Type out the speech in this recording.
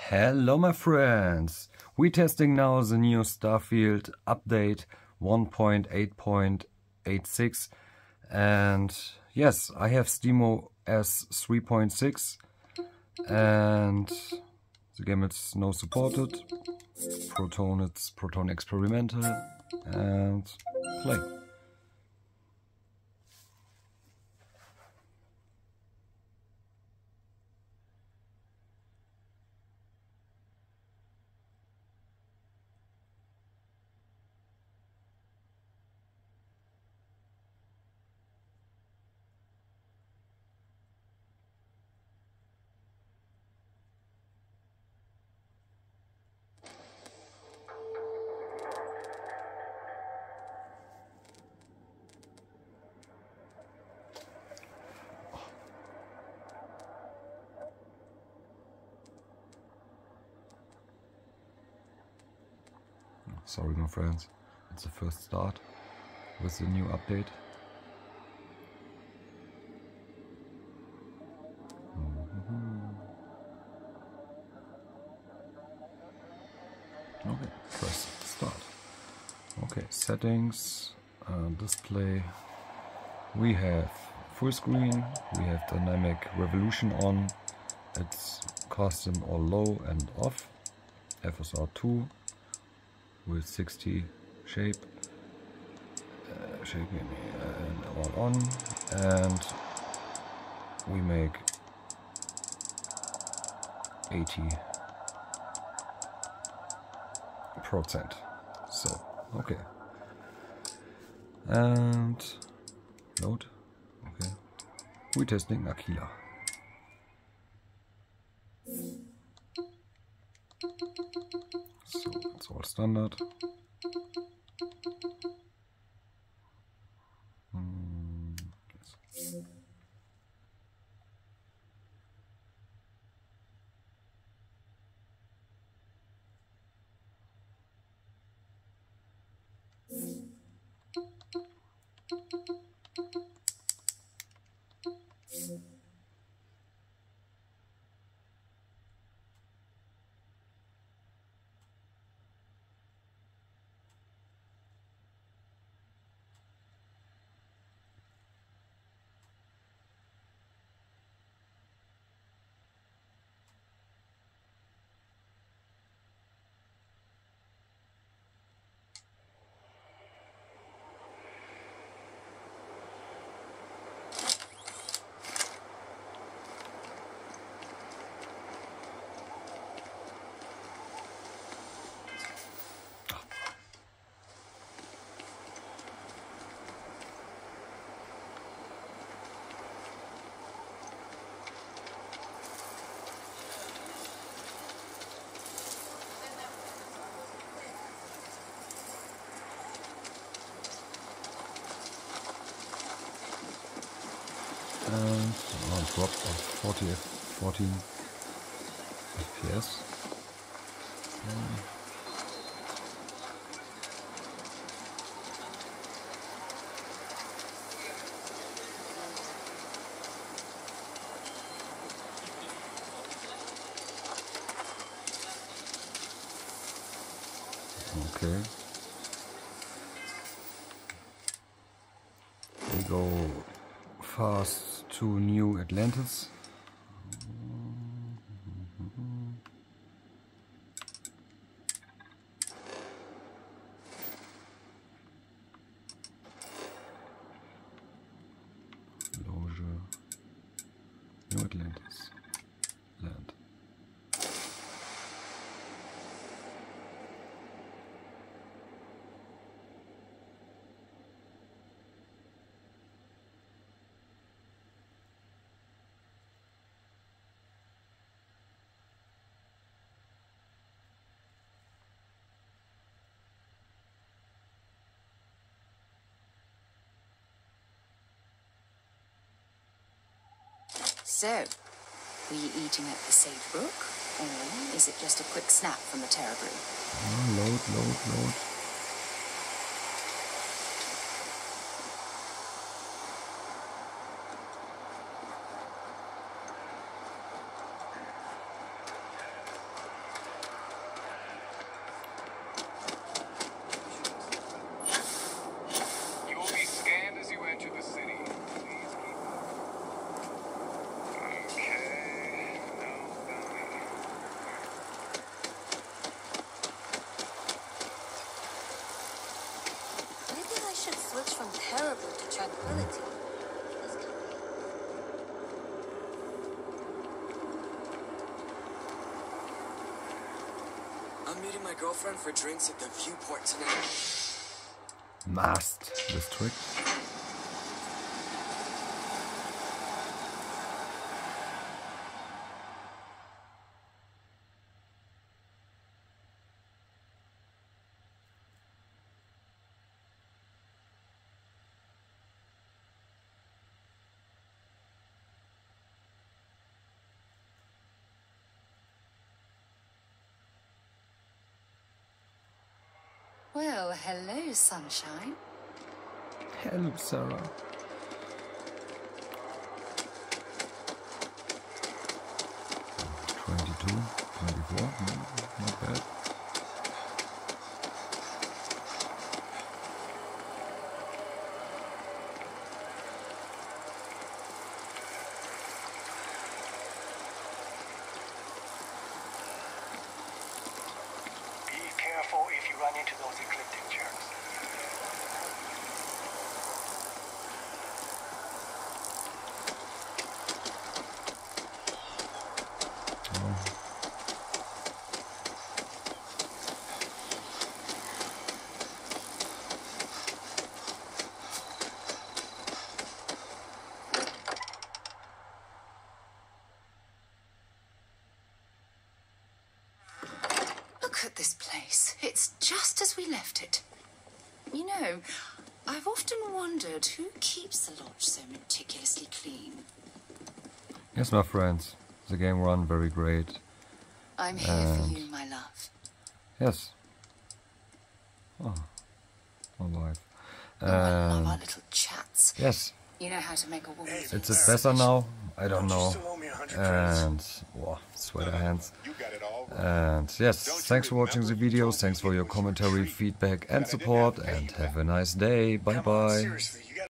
Hello my friends! We're testing now the new Starfield update 1.8.86 and yes, I have SteamOS 3.6 and the game is now supported. Proton, it's Proton Experimental and play. Sorry my friends, it's the first start with the new update. Okay, press start. Okay, settings, display. We have full screen, we have dynamic revolution on, it's custom or low and off, FSR2 with 60 shape, shaping and all on, and we make 80%. So, okay. And load. Okay. We're testing Aquila. So it's all standard. Yes. And a drop of 14 FPS. Okay. We go fast to New Atlantis. Loge. New Atlantis. Land. So, were you eating at the Sage Brook, or is it just a quick snap from the Terra Brew? Load. I'm meeting my girlfriend for drinks at the Viewport tonight. Mast District. Well, hello, sunshine. Hello, Sarah. "22, 24, not bad. Be careful if you run into those ecliptic jerks. Look at this place. It's just as we left it. You know, I've often wondered who keeps the lodge so meticulously clean. Yes, my friends, the game run very great. I'm here for you, my love. Yes. Oh, my wife. Oh, I love our little chats. Yes, You know how to make a woman it's feel it better now. I don't You know. still owe me 100 credits. And wow, sweater hands. You got it all wrong. And yes, thanks for watching the video. Thanks for your commentary, feedback, and support. And have a nice day. Bye Come on, bye. seriously.